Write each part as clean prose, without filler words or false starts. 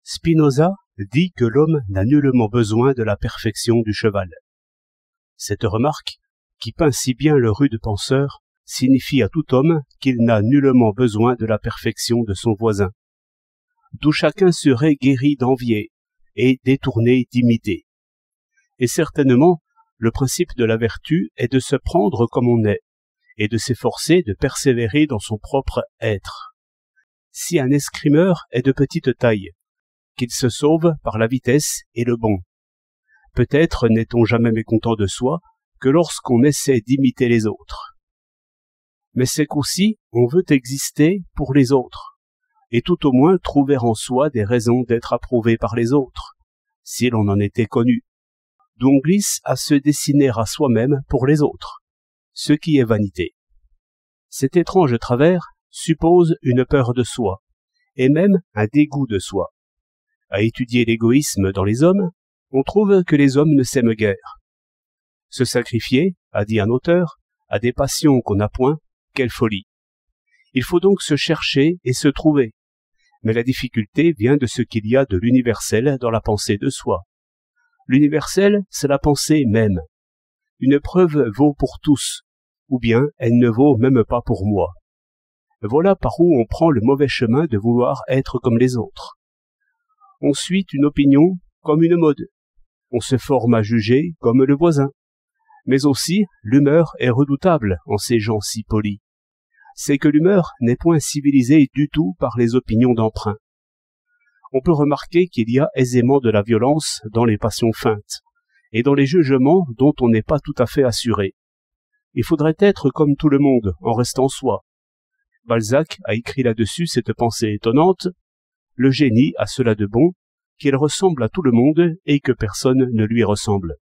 Spinoza dit que l'homme n'a nullement besoin de la perfection du cheval. Cette remarque, qui peint si bien le rude penseur, signifie à tout homme qu'il n'a nullement besoin de la perfection de son voisin, d'où chacun serait guéri d'envier et détourné d'imiter. Et certainement, le principe de la vertu est de se prendre comme on est, et de s'efforcer de persévérer dans son propre être. Si un escrimeur est de petite taille, qu'il se sauve par la vitesse et le bond. Peut-être n'est-on jamais mécontent de soi que lorsqu'on essaie d'imiter les autres. Mais c'est qu'aussi on veut exister pour les autres, et tout au moins trouver en soi des raisons d'être approuvé par les autres, si l'on en était connu, d'où on glisse à se dessiner à soi-même pour les autres, ce qui est vanité. Cet étrange travers suppose une peur de soi, et même un dégoût de soi. À étudier l'égoïsme dans les hommes, on trouve que les hommes ne s'aiment guère. Se sacrifier, a dit un auteur, à des passions qu'on n'a point, quelle folie. Il faut donc se chercher et se trouver. Mais la difficulté vient de ce qu'il y a de l'universel dans la pensée de soi. L'universel, c'est la pensée même. Une preuve vaut pour tous, ou bien elle ne vaut même pas pour moi. Voilà par où on prend le mauvais chemin de vouloir être comme les autres. On suit une opinion comme une mode. On se forme à juger comme le voisin. Mais aussi, l'humeur est redoutable en ces gens si polis. C'est que l'humeur n'est point civilisée du tout par les opinions d'emprunt. On peut remarquer qu'il y a aisément de la violence dans les passions feintes, et dans les jugements dont on n'est pas tout à fait assuré. Il faudrait être comme tout le monde, en restant soi. Balzac a écrit là-dessus cette pensée étonnante. Le génie a cela de bon, qu'il ressemble à tout le monde et que personne ne lui ressemble.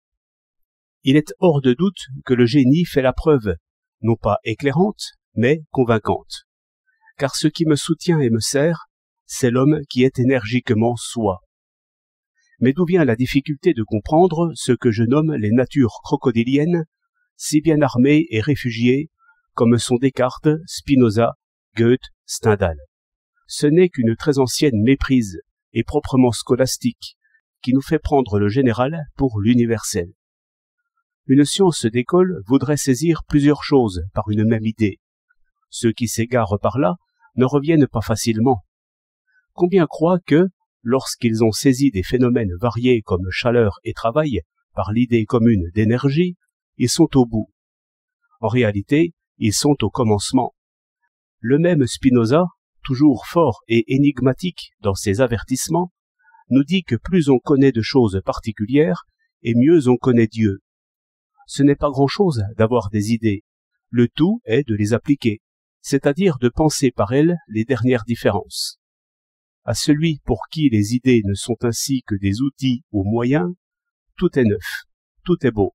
Il est hors de doute que le génie fait la preuve, non pas éclairante, mais convaincante. Car ce qui me soutient et me sert, c'est l'homme qui est énergiquement soi. Mais d'où vient la difficulté de comprendre ce que je nomme les natures crocodiliennes, si bien armées et réfugiées, comme sont Descartes, Spinoza, Goethe, Stendhal. Ce n'est qu'une très ancienne méprise, et proprement scolastique, qui nous fait prendre le général pour l'universel. Une science d'école voudrait saisir plusieurs choses par une même idée. Ceux qui s'égarent par là ne reviennent pas facilement. Combien croient que, lorsqu'ils ont saisi des phénomènes variés comme chaleur et travail par l'idée commune d'énergie, ils sont au bout. En réalité, ils sont au commencement. Le même Spinoza, toujours fort et énigmatique dans ses avertissements, nous dit que plus on connaît de choses particulières, et mieux on connaît Dieu. Ce n'est pas grand-chose d'avoir des idées, le tout est de les appliquer, c'est-à-dire de penser par elles les dernières différences. À celui pour qui les idées ne sont ainsi que des outils ou moyens, tout est neuf, tout est beau.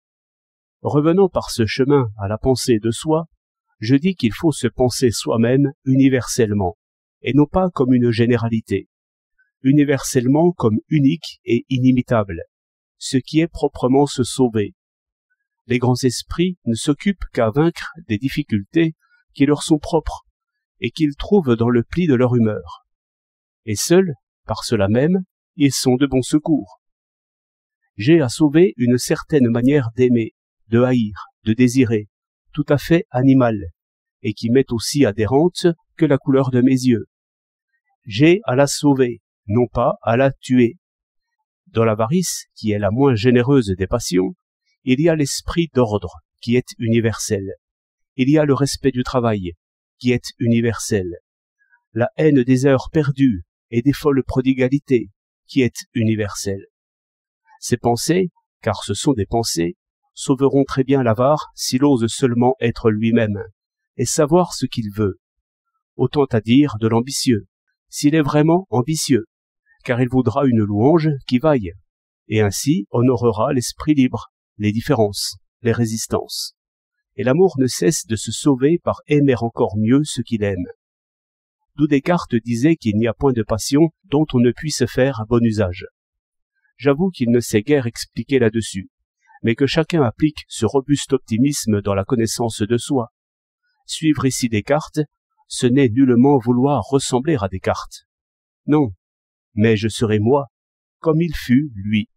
Revenons par ce chemin à la pensée de soi, je dis qu'il faut se penser soi-même universellement, et non pas comme une généralité, universellement comme unique et inimitable, ce qui est proprement se sauver. Les grands esprits ne s'occupent qu'à vaincre des difficultés qui leur sont propres, et qu'ils trouvent dans le pli de leur humeur. Et seuls, par cela même, ils sont de bon secours. J'ai à sauver une certaine manière d'aimer, de haïr, de désirer, tout à fait animale, et qui m'est aussi adhérente que la couleur de mes yeux. J'ai à la sauver, non pas à la tuer. Dans l'avarice, qui est la moins généreuse des passions, il y a l'esprit d'ordre, qui est universel. Il y a le respect du travail, qui est universel. La haine des heures perdues et des folles prodigalités, qui est universelle. Ces pensées, car ce sont des pensées, sauveront très bien l'avare s'il ose seulement être lui-même, et savoir ce qu'il veut. Autant à dire de l'ambitieux, s'il est vraiment ambitieux, car il voudra une louange qui vaille, et ainsi honorera l'esprit libre, les différences, les résistances. Et l'amour ne cesse de se sauver par aimer encore mieux ce qu'il aime. D'où Descartes disait qu'il n'y a point de passion dont on ne puisse faire bon usage. J'avoue qu'il ne sait guère expliquer là-dessus, mais que chacun applique ce robuste optimisme dans la connaissance de soi. Suivre ici Descartes, ce n'est nullement vouloir ressembler à Descartes. Non, mais je serai moi, comme il fut, lui.